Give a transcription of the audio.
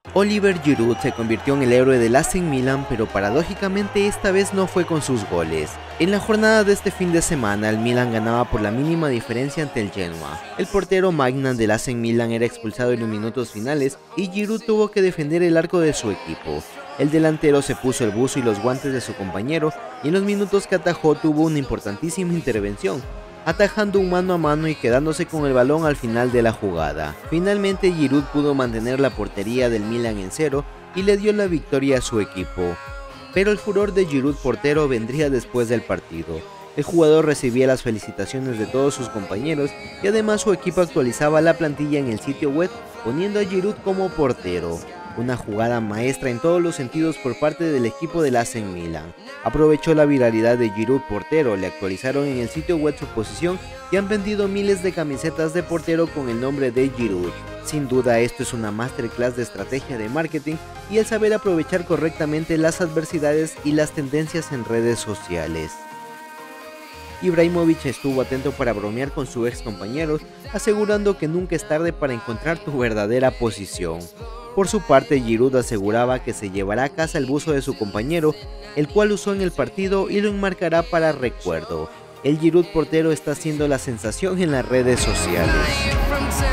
Oliver Giroud se convirtió en el héroe del AC Milan, pero paradójicamente esta vez no fue con sus goles. En la jornada de este fin de semana, el Milan ganaba por la mínima diferencia ante el Genoa. El portero Magnan del AC Milan era expulsado en los minutos finales y Giroud tuvo que defender el arco de su equipo. El delantero se puso el buzo y los guantes de su compañero y en los minutos que atajó tuvo una importantísima intervención, atajando un mano a mano y quedándose con el balón al final de la jugada. Finalmente Giroud pudo mantener la portería del Milan en cero y le dio la victoria a su equipo. Pero el furor de Giroud portero vendría después del partido. El jugador recibía las felicitaciones de todos sus compañeros y además su equipo actualizaba la plantilla en el sitio web poniendo a Giroud como portero. Una jugada maestra en todos los sentidos por parte del equipo del AC Milan. Aprovechó la viralidad de Giroud portero, le actualizaron en el sitio web su posición y han vendido miles de camisetas de portero con el nombre de Giroud. Sin duda esto es una masterclass de estrategia de marketing y el saber aprovechar correctamente las adversidades y las tendencias en redes sociales. Ibrahimovic estuvo atento para bromear con su ex compañero, asegurando que nunca es tarde para encontrar tu verdadera posición. Por su parte, Giroud aseguraba que se llevará a casa el buzo de su compañero, el cual usó en el partido y lo enmarcará para recuerdo. El Giroud portero está siendo la sensación en las redes sociales.